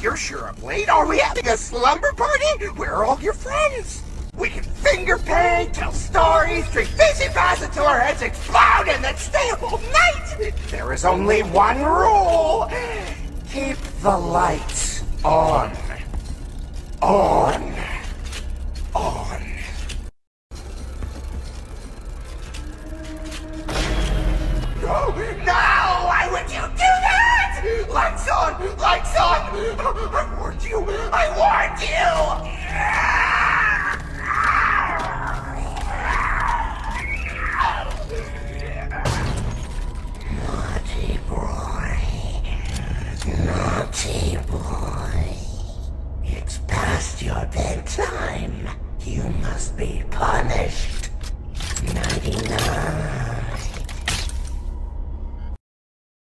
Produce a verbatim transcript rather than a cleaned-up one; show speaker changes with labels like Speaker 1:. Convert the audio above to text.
Speaker 1: you're sure I'm late, are we having a slumber party? Where are all your friends? We can finger paint, tell stories, drink fizzy baths until our heads explode, and then stay up all night! There is only one rule. Keep the lights on. On. On. No! No! Why would you do that? Lights on! Lights on! I warned you! I warned you! Naughty boy. Naughty boy. It's past your bedtime. You must be punished. Nighty-night.